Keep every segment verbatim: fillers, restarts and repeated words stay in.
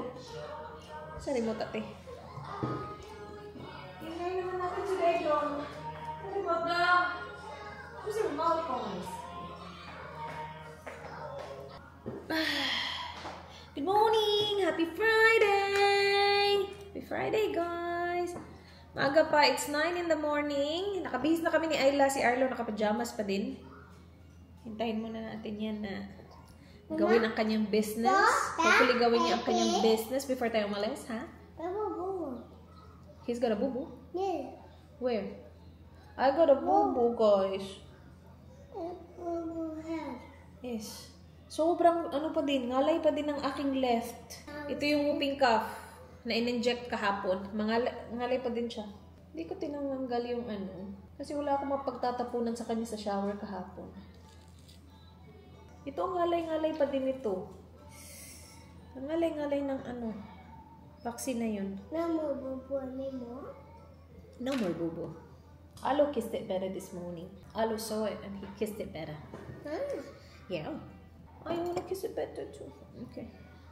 remote? Sa remote ate. Tingnan naman natin si Dagon. Sa remote na. Where's the remote guys? Good morning! Happy Friday! Happy Friday guys! Maaga pa, it's nine in the morning. Nakabihis na kami ni Ayla. Si Arlo nakapajamas pa din. Hintayin muna natin yan na gawin ang kanyang business. Hopefully gawin niya ang kanyang business before tayo umalis, ha? He's got a boo-boo? Yeah. Where? I got a boo-boo, guys. Yes. Sobrang ano pa din, ngalay pa din ang aking left. Ito yung whooping cough na in-inject kahapon. Mangal ngalay pa din siya. Hindi ko tinanggal yung ano. Kasi wala akong mapagtatapunan sa kanya sa shower kahapon. Ito ang ngalay-ngalay pa din ito. Ang ngalay-ngalay ng ano. Vaccine na yun. No more boo-boo anymore? No more boo-boo. Alo kissed it better this morning. Alo saw it and he kissed it better. Hmm. Yeah. I want to kiss it better too. Okay.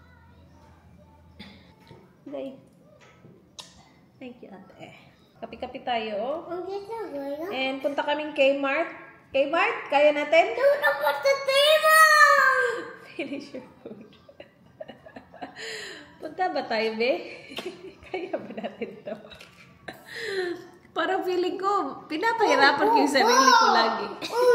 Lay. Thank you, ate. Kapi-kapi tayo. Ang ganda gaya. And punta kaming Kmart. Kmart, kaya natin? Don't know what the table! Finish your food. Punta ba tayo, be? Kaya ba natin ito? Parang feeling ko, pinapahirapan ko yung sarili ko lagi.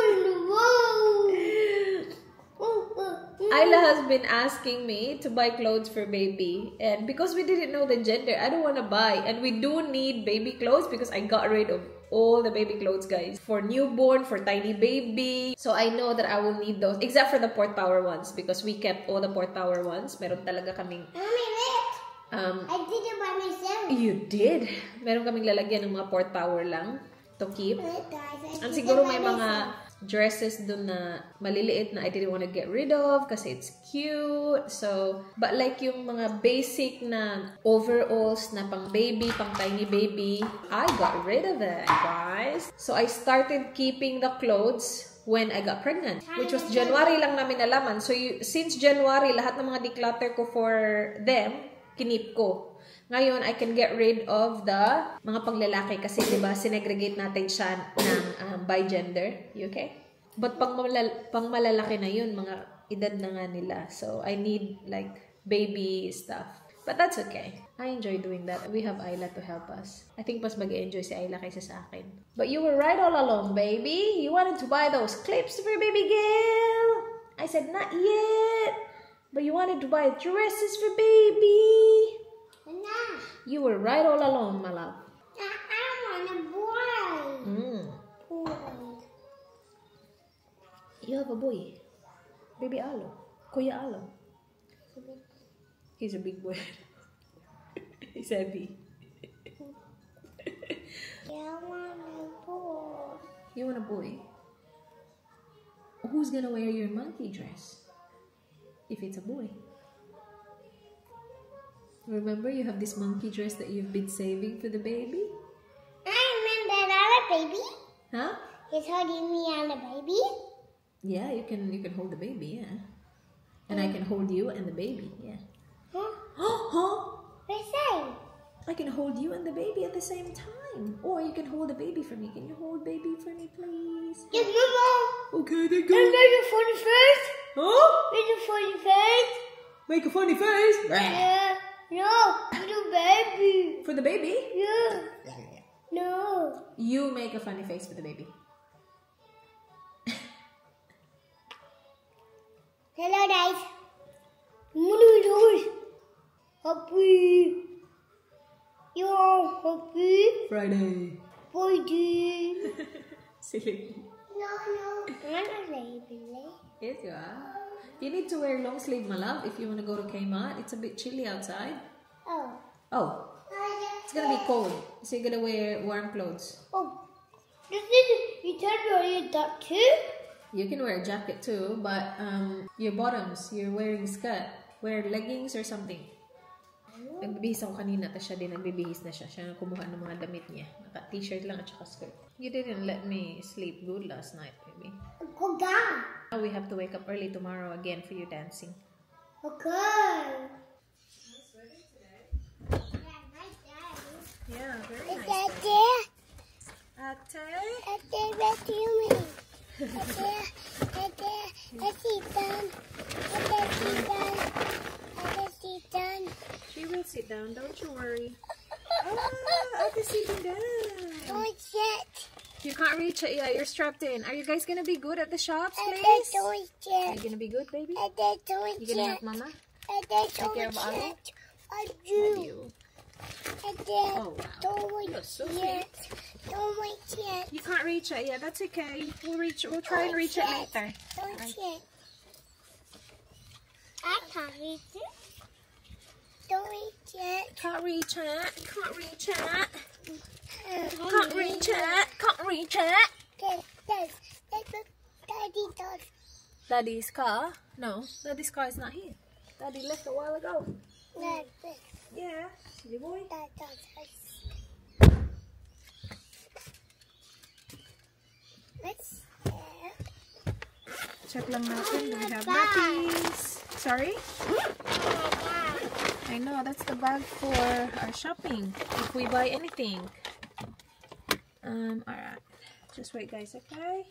Ayla has been asking me to buy clothes for baby. And because we didn't know the gender, I don't want to buy. And we do need baby clothes because I got rid of all the baby clothes, guys. For newborn, for tiny baby. So I know that I will need those. Except for the Port Power ones. Because we kept all the Port Power ones. Meron talaga kaming... Mommy, wait! Um, I did it by myself. You did? Meron kaming lalagyan ng mga Port Power lang to keep. Wait, guys, I And did siguro it by may mga myself. dresses dun na maliliit na I didn't want to get rid of kasi it's cute. So, but like yung mga basic na overalls na pang baby, pang tiny baby, I got rid of it, guys. So, I started keeping the clothes when I got pregnant, which was January lang namin nalaman. So, you, since January, lahat ng mga declutter ko for them, kinip ko. Ngayon, I can get rid of the mga panglalaki kasi, di ba, sinegregate natin siya ng um, by gender. You okay? But pang, malal pang malalaki na yun, mga edad na nga nila. So, I need, like, baby stuff. But that's okay. I enjoy doing that. We have Ayla to help us. I think mas mag-enjoy si Ayla kaysa sa akin. But you were right all along, baby. You wanted to buy those clips for baby girl. I said, not yet. But you wanted to buy dresses for baby. Nah. You were right all along, my love. I want a boy. Mm. Boy. You have a boy. Baby Alo. Kuya Alo. He's a big boy. He's heavy. I want a boy. You want a boy? Who's gonna wear your monkey dress? If it's a boy. Remember, you have this monkey dress that you've been saving for the baby? I remember another baby. Huh? He's holding me on the baby. Yeah, you can you can hold the baby, yeah. And I can hold you and the baby, yeah. Huh? Huh? What's that? I can hold you and the baby at the same time. Or you can hold the baby for me. Can you hold baby for me, please? Yes, Mama. Okay, then go. And make a funny face. Huh? Make a funny face. Make a funny face. Yeah. No, for the baby. For the baby? Yeah. No. You make a funny face for the baby. Hello, guys. Happy. You're happy. Friday. Friday. Silly. No, no. I'm not lazy. Yes, you are. You need to wear long sleeve, my love, if you want to go to Kmart. It's a bit chilly outside. Oh. Oh, it's gonna be cold, so you're gonna wear warm clothes. Oh. This is, you tell me that too? You can wear a jacket too, but um, your bottoms, you're wearing skirt. Wear leggings or something. Nagbibihis ako kanina, tapos siya din nagbibihis na siya. Siya kumuha ng mga damit niya. Naka-t-shirt lang at saka skirt. You didn't let me sleep good last night, baby. Okay. Now we have to wake up early tomorrow again for your dancing. Okay. Yeah, very Is nice. that there? Ate? Ate, what do you mean? Ate, Ate, Ate, sit down. Ate, sit down. Ate, sit down. She will sit down, don't you worry. Ah, Ate's sitting down. Don't yet. You can't reach it yet. You're strapped in. Are you guys gonna be good at the shops, Ate, please? don't Are you yet. gonna be good, baby? Ate, don't You gonna yet. help Mama? Ate, Take care don't of Alo? yet. I Love do. you. Ate, Oh, wow. don't wait You're so yet. Don't wait yet. You can't reach it yet. That's okay. We'll reach. We'll try and reach it later. Don't Alright. yet. I can't reach it. Don't reach it. Can't reach it. Can't reach it. Can't Can't reach it. Can't reach it. That's, that's, that's what Daddy does. Daddy's car? No, Daddy's car is not here. Daddy left a while ago. That's it. Yeah, silly boy. That does it. Let's check. Check lang natin. Do we have batteries? Sorry? I know, that's the bag for our shopping. If we buy anything. Um, alright. Just wait, guys, okay?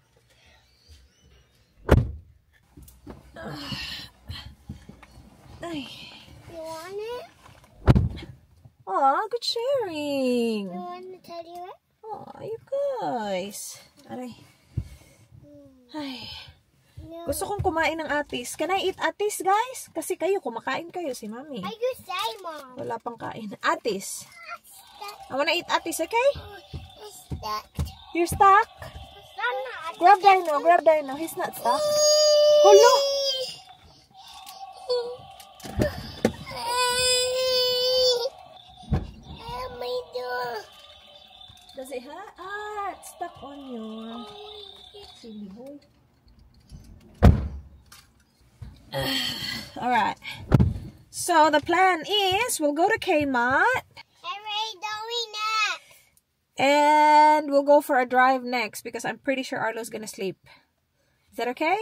Ay. You want it? Aw, good sharing. You want to tell you it? Aw, you guys. Aray. Ay. No. Gusto kong kumain ng atis. Can I eat atis, guys? Kasi kayo, kumakain kayo, si Mami. I you say, Mom? Wala pang kain. Atis. That, I wanna eat atis, okay? is that? You're stuck? I'm not. Grab Dino, grab Dino. He's not stuck. Hello? Help me do. Does it hurt? Ah, it's stuck on your silly boy. Alright. So the plan is we'll go to Kmart I'm ready doing that. and we'll go for a drive next because I'm pretty sure Arlo's gonna sleep. Is that okay?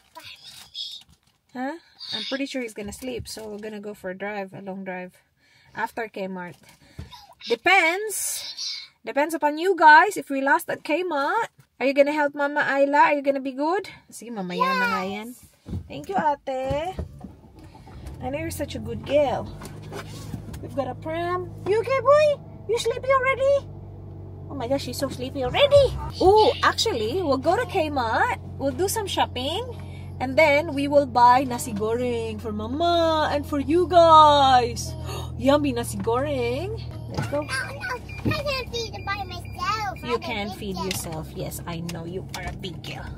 Huh? I'm pretty sure he's gonna sleep, so we're gonna go for a drive, a long drive after Kmart. Depends. Depends upon you guys. If we lost at Kmart, are you gonna help Mama Ayla? Are you gonna be good? Sige, mamaya na nga yan. Thank you, ate. I know you're such a good girl. We've got a pram. You okay, boy? You sleepy already? Oh my gosh, she's so sleepy already. Oh, actually, we'll go to Kmart. We'll do some shopping. And then we will buy nasi goreng for Mama and for you guys. Yummy nasi goreng. Let's go. No, no, I can't feed it by myself. You I'm a can big feed girl. yourself. Yes, I know you are a big girl.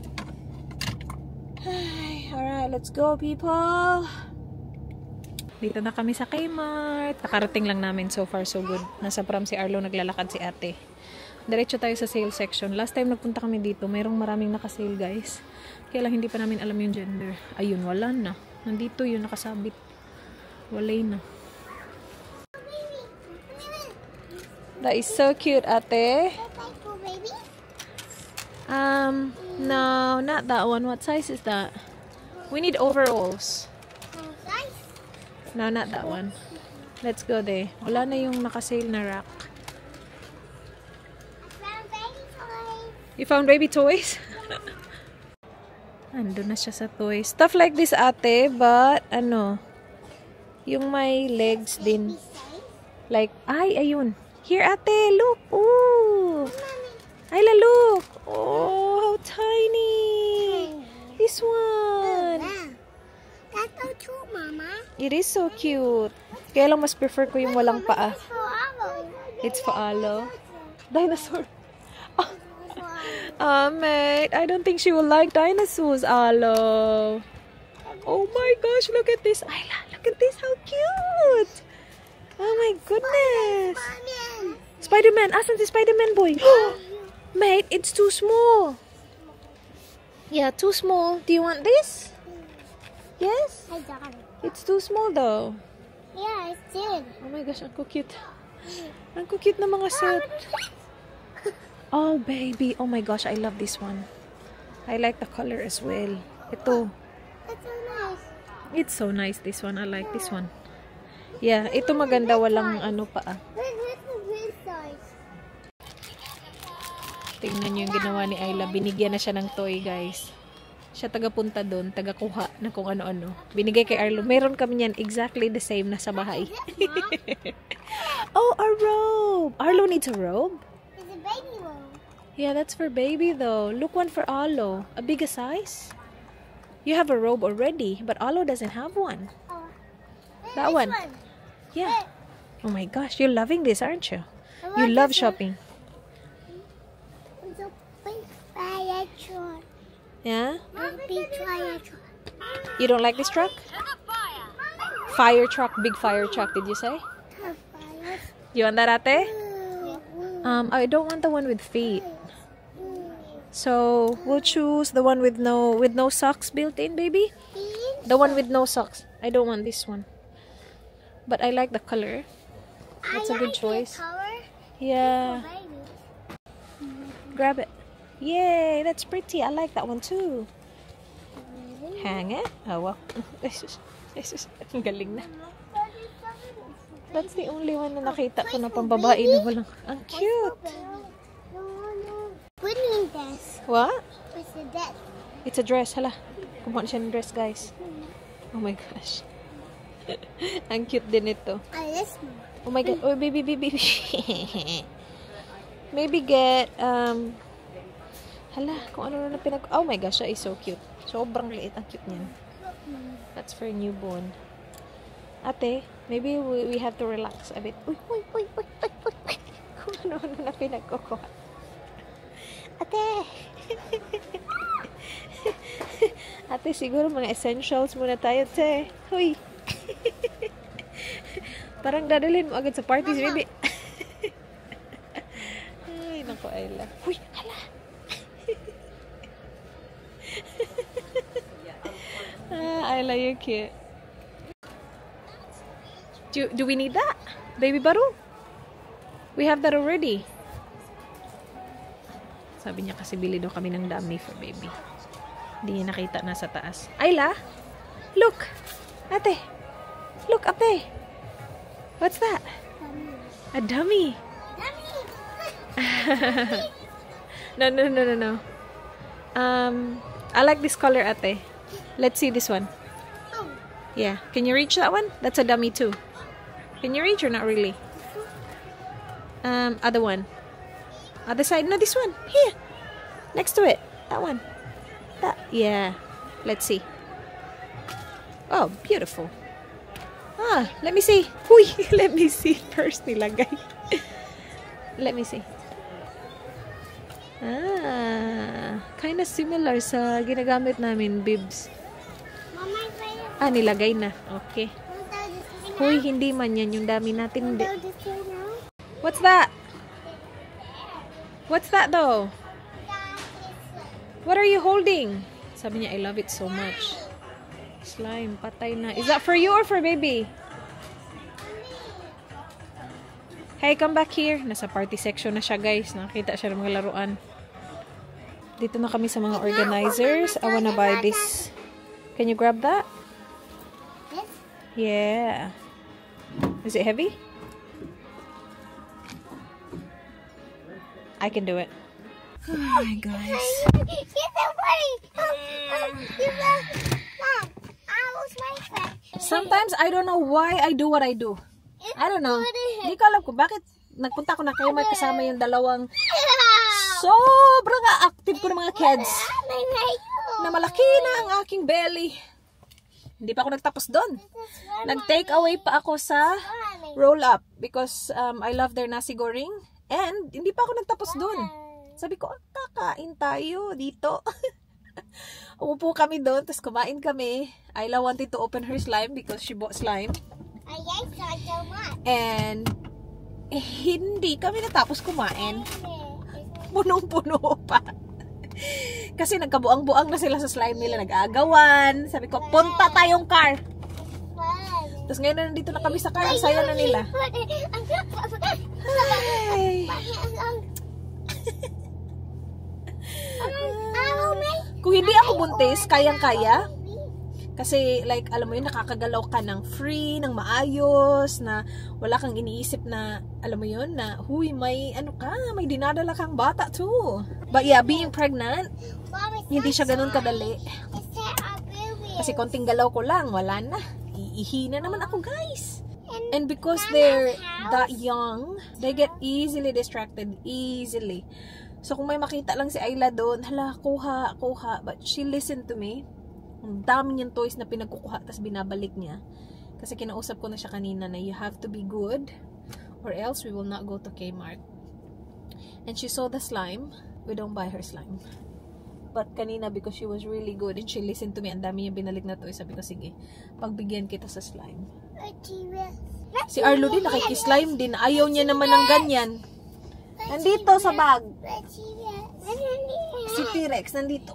Alright, let's go, people. Dito na kami sa Kmart. Nakarating lang namin, so far so good. Nasa pram si Arlo, naglalakad si ate. Diretso tayo sa sale section. Last time nagpunta kami dito, mayroong maraming nakasale, guys. Kaya lang hindi pa namin alam yung gender. Ayun, wala na. Nandito yun, nakasabit. Walay na. That is so cute, ate. Baby? Um, no, not that one. What size is that? We need overalls. Size? No, not that one. Let's go there. Wala na yung nakasale na rack. Found baby toys. You found baby toys? Andun na siya sa toys. Stuff like this, ate, but, ano, yung may legs din. Like, ay, ayun. Here, ate, look. Ooh. Ayla, look. Oh, how tiny. This one. That's so cute, Mama. It is so cute. Kaya lang mas prefer ko yung walang paa. It's for Alo. It's for Alo. Dinosaur. Ah, mate, I don't think she will like dinosaurs, Alo. Oh my gosh, look at this. Ayla, look at this. How cute. Oh my goodness. Spider-Man. Spider-Man. Asan si Spider-Man, boy? Mate, it's too small. Yeah, too small. Do you want this? Yes? I got it. It's too small though. Yeah, I did. Oh my gosh, ang cute. Ang cute na mga suit. Oh, baby. Oh my gosh, I love this one. I like the color as well. Ito. That's so nice. It's so nice, this one. I like this one. Yeah, ito maganda. Walang ano pa ah. This, this is Tingnan nyo yung ginawa ni Ayla. Binigyan na siya ng toy, guys. Siya taga-punta doon, taga-kuha na kung ano-ano. Binigay kay Arlo. Meron kami yan exactly the same na sa bahay. Oh, a robe! Arlo needs a robe? It's a baby robe. Yeah, that's for baby though. Look, one for Arlo. A bigger size? You have a robe already, but Arlo doesn't have one. Oh. That This one. Yeah. Oh my gosh, you're loving this, aren't you? You love shopping. It's a big Triathlon. Yeah? A big Triathlon. You don't like this truck? Fire truck, big fire truck, did you say? You want that, ate? Um, I don't want the one with feet. So, we'll choose the one with no with no socks built in, baby. The one with no socks. I don't want this one. But I like the color. That's a good choice. Yeah. Grab it. Yay, that's pretty. I like that one too. Hang it. Oh, well. This is, this is, ang galing na. That's the only one na nakita ko na pambabae na walang. Ang cute. What is this? What? What's the dress? It's a dress. Hala. Kumuha siya ng dress, guys. Oh my gosh. Ang cute din ito. Oh, this one. Oh my god. Oh, baby, baby. Maybe get, um, hala, kung ano na pinag... Oh my gosh, siya is so cute. Sobrang liit ang cute niyan. That's for newborn. Ate, maybe we, we have to relax a bit. Uy, uy, uy, uy, uy, uy, uy. Kung ano-ano na pinagkukuha. Ate! Ate, siguro mga essentials muna tayo, te. Uy! Parang dadalhin mo agad sa parties, baby. Ay, naku, Ayla. Uy, hala! Ah, Ayla, you're cute. Do, do we need that? Baby Baru? We have that already. Sabi niya kasi bili daw kami ng dami for baby. Hindi niya nakita na sa taas. Ayla! Look! Ate! Look, ate! What's that? A dummy! No, no, no, no, no. Um, I like this color, ate. Let's see this one. Yeah. Can you reach that one? That's a dummy too. Can you reach or not really? Um, other one. Other side. No, this one. Here. Next to it. That one. That. Yeah. Let's see. Oh, beautiful. Ah, let me see. Uy, let me see. First nilagay. Let me see. Ah, kind of similar sa ginagamit namin, bibs. Ah, nilagay na. Okay. Huy, hindi man yan. Yung dami natin. Hindi. What's that? What's that though? What are you holding? Sabi niya, I love it so much. Slime, patay na. Is that for you or for baby? Hey, come back here. Nasa party section na siya, guys. Nakakita siya ng mga laruan. Dito na kami sa mga organizers. I wanna buy this. Can you grab that? Yeah. Is it heavy? I can do it. Oh my gosh. You're so funny. Mom, I was my friend. Sometimes I don't know why I do what I do. I don't know. Hindi ko alam kung bakit nagpunta ko na kayo may kasama yung dalawang sobrang active ko ng mga kids. Na malaki na ang aking belly. Hindi pa ako nagtapos doon. Nag-take away pa ako sa roll-up because um, I love their nasi goreng. And hindi pa ako nagtapos doon. Sabi ko, kakain tayo dito. Umupo kami doon, tapos kumain kami. Ayla wanted to open her slime because she bought slime. And eh, hindi kami natapos kumain. Punong-puno pa. Kasi nagkabuang-buang na sila sa slime nila, nag-aagawan. Sabi ko, punta tayong car. Tapos ngayon na nandito na kami sa car, ang saya na nila. Ay. Kung hindi ako buntis, kayang-kaya. Kasi, like, alam mo yun, nakakagalaw ka ng free, ng maayos, na wala kang iniisip na, alam mo yun, na, huy, may, ano ka, may dinadala kang bata too. But yeah, being pregnant, hindi siya ganun kadali. Kasi konting galaw ko lang, wala na. Iihi na naman ako, guys. And because they're that young, they get easily distracted, easily. So, kung may makita lang si Ayla doon, hala, kuha, kuha. But she listened to me. Ang dami niyang toys na pinagkukuha, tapos binabalik niya. Kasi kinausap ko na siya kanina na you have to be good or else we will not go to Kmart. And she saw the slime. We don't buy her slime. But kanina, because she was really good and she listened to me, ang dami niya binalik na toys. Sabi ko, sige, pagbigyan kita sa slime. Si Arlo din, nakikislime din. Ayaw niya naman ng ganyan. Nandito sa bag. Si T-Rex, nandito.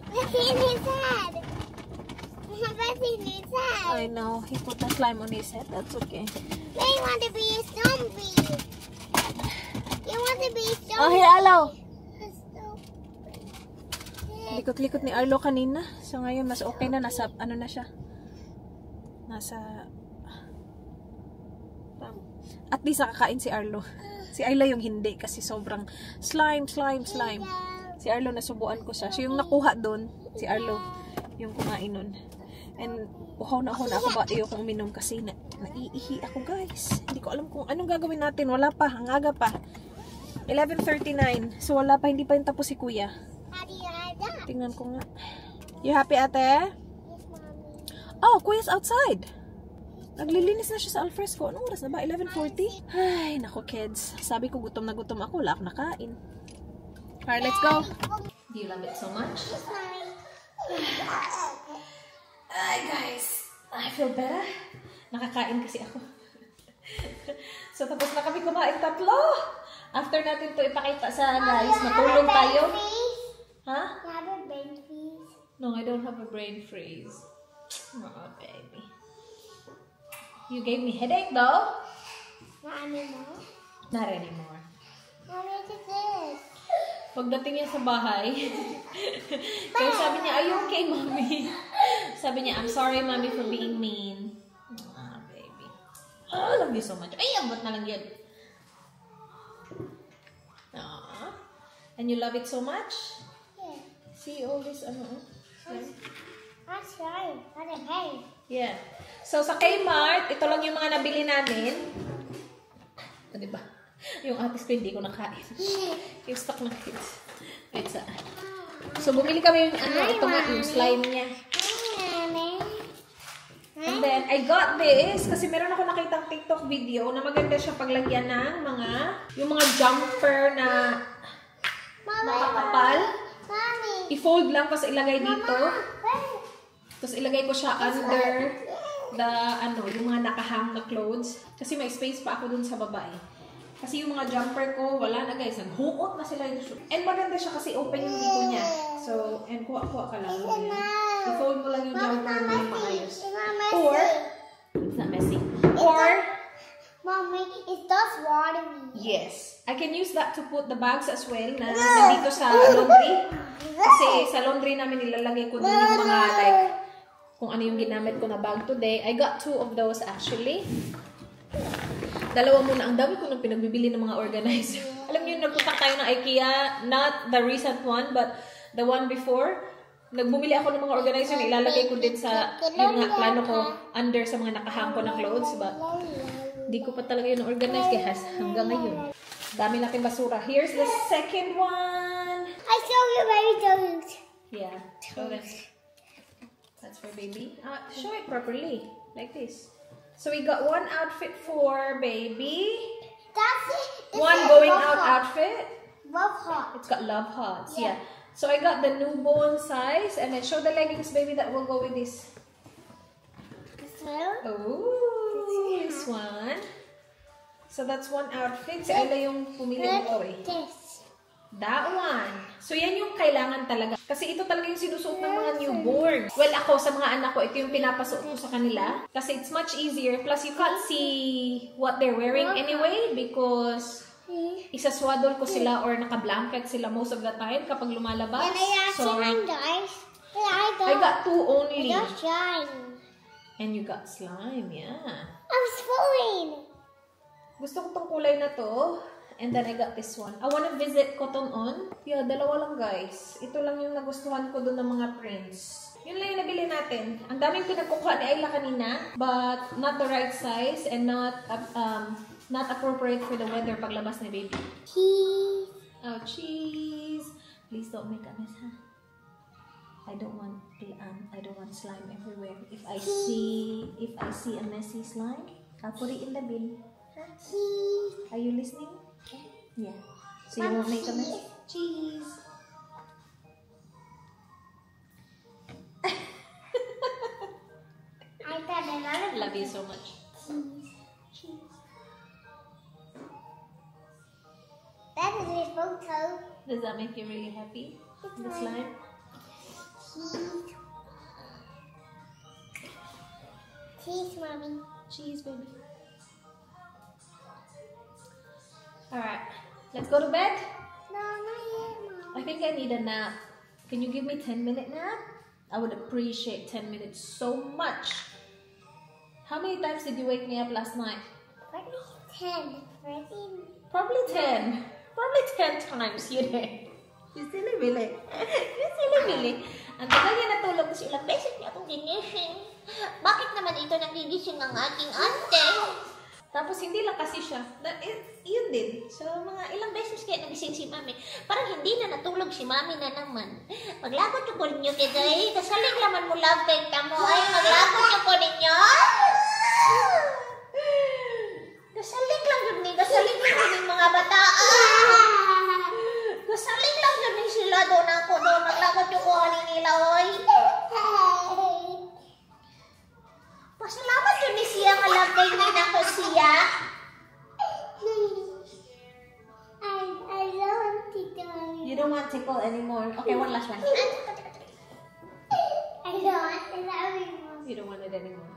I know. He put the slime on his head. That's okay. They want to be a zombie. You want to be a zombie. Oh, here, Arlo. Likot-likot ni Arlo kanina. So, ngayon, mas okay na. Nasa, ano na siya? Nasa... At least nakakain si Arlo. Si Ayla yung hindi. Kasi sobrang slime, slime, slime. Si Arlo, nasubuan ko siya. So, yung nakuha doon, si Arlo, yung kumain nun. And uhaw na ako na ako ba ayoko uminom kasi na, naiihi ako, guys. Hindi ko alam kung anong gagawin natin. Wala pa, ang aga pa. eleven thirty-nine. So wala pa, hindi pa yung tapos si Kuya. Tingnan ko nga. You happy, ate? Yes, Mommy. Oh, Kuya's outside. Naglilinis na siya sa alfresco. Anong oras na ba? eleven forty? Ay, nako kids. Sabi ko gutom na gutom ako. Wala akong nakain. Alright, let's go. Do you love it so much? Yes, Mommy. Ay, guys. I feel better. Nakakain kasi ako. So, tapos na kami kumain tatlo. After natin to ipakita sa guys, matulog tayo. Ha? You have a brain freeze? No, I don't have a brain freeze. Oh, baby. You gave me headache, though. Not anymore. Not anymore. Mommy, what is this? Pagdating niya sa bahay, kaya sabi niya, are you okay, mommy? Sabi niya, I'm sorry, mommy, for being mean. Ah, baby. Oh, I love you so much. Ay, ambot na lang yan. Ah. And you love it so much? Yeah. See all this, ano, oh? That's right. What a hey. Yeah. So, sa Kmart, ito lang yung mga nabili namin. O, diba? Yung atis ko, hindi ko nakain. Yung stock na kids. Wait, sa... So, bumili kami yung, ano, ito nga, yung slime niya. And then, I got this, kasi meron ako nakitang TikTok video na maganda siya paglagyan ng mga, yung mga jumper na makakapal. I-fold lang, tapos ilagay dito. Tapos ilagay ko siya under the, ano, yung mga nakahang na clothes. Kasi may space pa ako dun sa babae. Kasi yung mga jumper ko, wala na guys. Naghuot na sila yung shoe. And maganda siya kasi open yung dito niya. So, and kuha-kuha ka lang. I-fold mo lang yung jumper mo yung maayos. Or, it's not messy. Or, Mommy, it does water me. yes. I can use that to put the bags as well na nandito sa laundry. Kasi sa laundry namin nilalagay ko dun yung mga like, kung ano yung ginamit ko na bag today. I got two of those actually. Dalawa muna. Ang dami ko nang pinagbibili ng mga organizer. Alam niyo, nagpunta tayo ng IKEA. Not the recent one, but the one before. Nagbumili ako ng mga organizer na ilalagay ko din sa yung nga, plano ko under sa mga nakahang ko na clothes. But hindi ko pa talaga yun organize kaya hanggang ngayon. Dami natin basura. Here's the second one. I show you baby toes. Yeah. So that's, that's for baby. Uh, show it properly. Like this. So we got one outfit for baby. That's it. One going out outfit. Love heart. It's got love hearts. Yeah. Yeah. So I got the newborn size and then show the leggings, baby, that will go with this. This one. Oh, this one. So that's one outfit. Si Ayla yung pumili mo eh. This. That one. So yan yung kailangan talaga. Kasi ito talaga yung sinusuot ng mga newborn. Well, ako sa mga anak ko, ito yung pinapasuot ko sa kanila. Kasi it's much easier. Plus, you can't see what they're wearing anyway because isaswadol ko sila or naka-blanket sila most of the time kapag lumalabas. And I So, actually, guys. I I got two only. got shine. And you got slime, yeah. I was falling. Gusto ko tong kulay na to. And then I got this one. I wanna visit Cotton On. Yeah, dalawa lang guys. Ito lang yung nagustuhan ko doon ng mga prints. Yun lang yung nabili natin. Ang daming pinagkukuha ni Ayla kanina. But not the right size and not um not appropriate for the weather paglabas ni baby. Cheese. Oh, cheese. Please don't make a mess, huh? I don't want um, I don't want slime everywhere. If I see if I see a messy slime, I'll put it in the bin. Cheese. Are you listening? Yeah. So you won't make a mess? Cheese. I got another. Love you so much. Cheese. Cheese. That is a photo. Does that make you really happy? The slime? Cheese. Cheese, mommy. Cheese, baby. Alright, let's go to bed. No, not yet, mom. I think I need a nap. Can you give me ten minute nap? I would appreciate ten minutes so much. How many times did you wake me up last night? Probably ten. Probably. Probably ten. Probably ten times, you did. You silly Billy. You silly Billy. Ang tagal niya natulog kasi ilang beses niya akong ginising. Bakit naman ito nagigising ang aking ate? Tapos hindi lang kasi siya. Na, it, yun din. So, mga ilang beses kaya nagising si mami. Parang hindi na natulog si mami na naman. Maglagot yung po ninyo, Kiday. Kasaling laman mo love bag ka mo. Ay, maglagot yung po ninyo. Kasaling lang yun ni. Kasaling lang yun yung mga bataan. Kasaling lang yun ni sila doon ako doon. Maglagot yung kuha nila, oy. Pasalamat yun ni siya nga love bag ni na ko siya. I, I don't tickle. You don't want tickle anymore. Okay, one last one. I don't want it anymore. You don't want it anymore.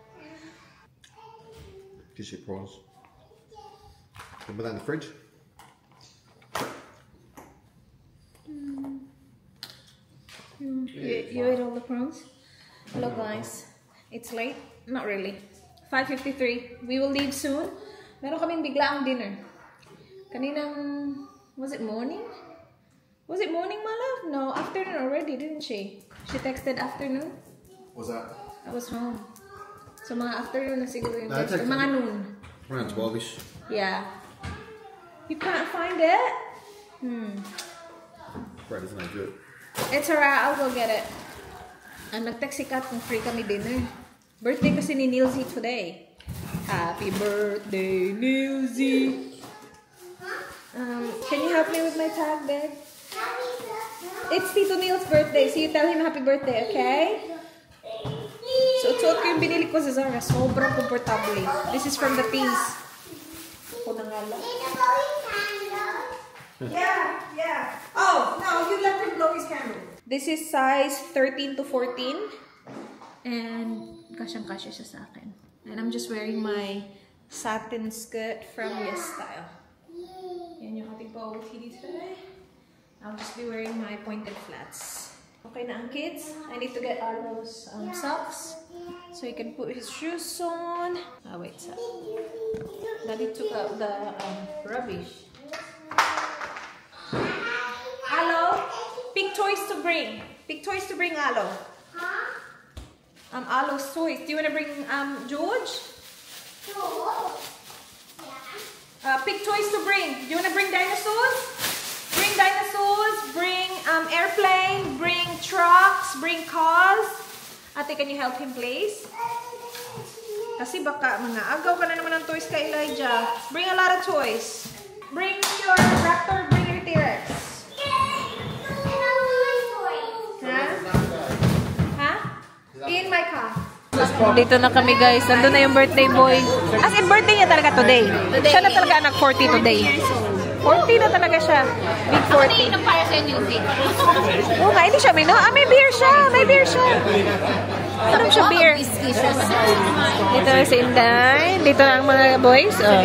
Kiss your prawns. Put that in the fridge. Mm. You, you ate all the prawns? Hello guys. It's late? Not really. five fifty-three. We will leave soon. Meron kaming biglaang dinner. Kaninang... Was it morning? Was it morning, my love? No, afternoon already, didn't she? She texted afternoon? What's that? I was home. So mga afternoon na siguro yung No, text. text- Mga noon. Around twelve-ish. Yeah. You can't find it? Hmm. Bread isn't that good. It's alright, I'll go get it. Ang nag-text si Kat kung free kami dinner. Birthday kasi ni Nilzy today. Happy birthday, Nilzy! Um, can you help me with my tag, babe? It's Tito Neil's birthday, so you tell him happy birthday, okay? So, suot ko yung binili ko sa Zara. Sobrang komportable. This is from the Tees. Ako na nga lang. Yeah, yeah. Oh, no, you let him blow his candle. This is size thirteen to fourteen. And kasyang-kasya siya sa akin. And I'm just wearing my satin skirt from Yes Style. Yan yung ating pa-outfit today. I'll just be wearing my pointed flats. Okay na ang kids. I need to get Arlo's um, socks so he can put his shoes on. Ah, wait. So. Daddy took out the um, rubbish. Alo, pick toys to bring. Pick toys to bring, Alo. Um, Alo's toys. Do you want to bring um George? Uh, pick toys to bring. Do you want to bring dinosaurs? Bring dinosaurs. Bring um airplane. Bring trucks. Bring cars. Ate, can you help him, please? Kasi baka mga agaw ka na naman ng toys ka, Elijah. Bring a lot of toys. Bring your raptor. Bring your T-Rex. In my car. Dito na kami guys. Nandun na yung birthday boy. As in, birthday niya talaga today. today. Siya na talaga anak forty today. forty na talaga siya. Big forty. Ako na para sa music. Oo nga, hindi siya may no. Ah, may beer siya. May beer siya. Ano siya beer? Dito na si Inday. Dito na ang mga boys. Oh.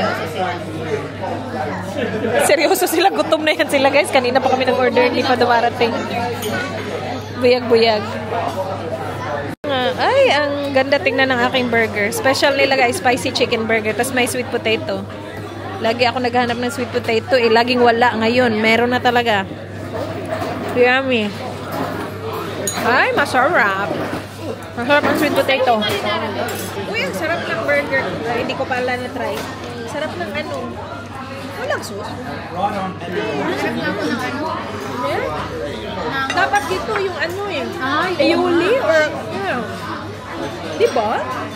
Seryoso sila. Gutom na yan sila guys. Kanina pa kami nag-order. Hindi pa dumarating. Buyag-buyag. Ay, ang ganda tingnan ng aking burger. Special nila guys, spicy chicken burger. Tapos may sweet potato. Lagi ako naghahanap ng sweet potato. Eh, laging wala. Ngayon, meron na talaga. Yummy. Ay, masarap. Masarap ang sweet potato. Uy, ang sarap ng burger. Ay, hindi ko pala na-try. Sarap ng ano. Walang sauce. Sarap na ako ng ano. Yeah? Dapat dito yung ano eh. Ay, aioli or, yeah. Diba?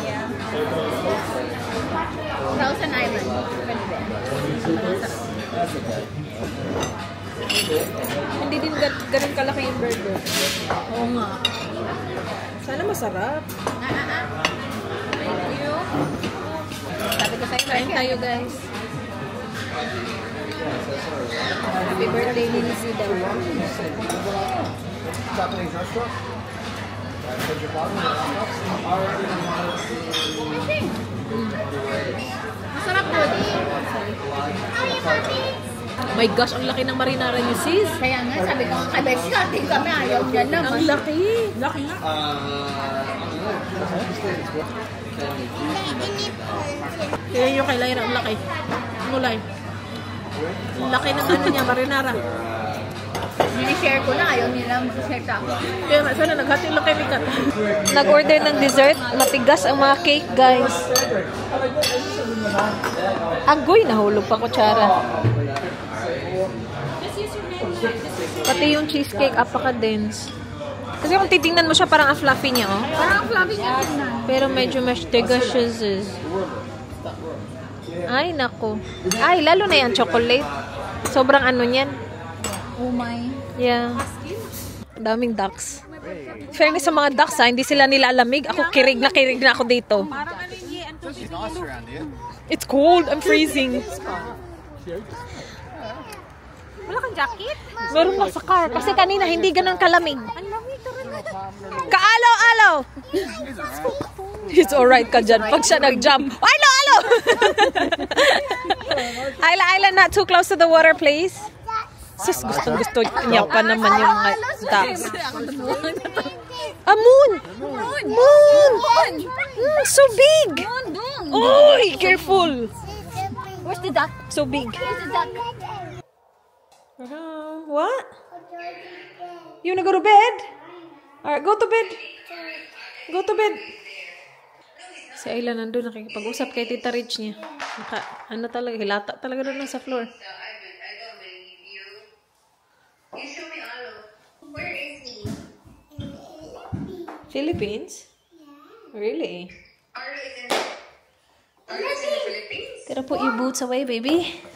Thousand Island. Hindi din ganun kalaki yung burger. Oo nga. Sana masarap. Ah, ah, ah. Thank you. Sabi ko sa'yo, Kain tayo guys. Happy birthday ni Lizzie daw. Japanese restaurant. Put your bottom masarap po. My gosh, ang laki ng marinara niyo, sis. Kaya nga, sabi ko, kay Beshi, ating kami, ayaw niya naman. Ang laki. Laki nga. Kaya yung kay Lyra, ang laki. Mulay. Ang laki ng ano niya, marinara. Mini-share ko na, ayaw nila mag-share sa ako. Kaya nga, sana naghati lang kay Mika. Nag-order ng dessert. Matigas ang mga cake, guys. Agoy, nahulog pa kutsara. Pati yung cheesecake, apaka-dense. Kasi kung titingnan mo siya, parang ang fluffy niya, oh. Parang ang fluffy niya tingnan. Pero medyo mas tigas. Ay, nako. Ay, lalo na yan, chocolate. Sobrang ano niyan. Oh my. Yeah. Daming ducks. Fairness sa mga ducks, ha, hindi sila nilalamig. Ako, kirig na kirig na ako dito. It's cold. I'm freezing. Wala kang jacket? Meron lang sa car. Kasi kanina, hindi ganun kalamig. Kaalaw-alaw! It's alright ka dyan. Pag siya nag-jump. Alo, alo! Ayla, Ayla, not too close to the water, please. Sus, gustong-gusto niya pa naman yung mga ducks. A moon! Moon! Mm, so big! Oy, careful! Where's the duck? So big. Where's the duck? Uh, what? You wanna go to bed? Alright, go to bed. Go to bed. Si Ayla nandun, nakikipag-usap kay Tita Rich niya. Naka, ano talaga, hilata talaga doon sa floor. Philippines? Really? Gotta put your boots away, baby.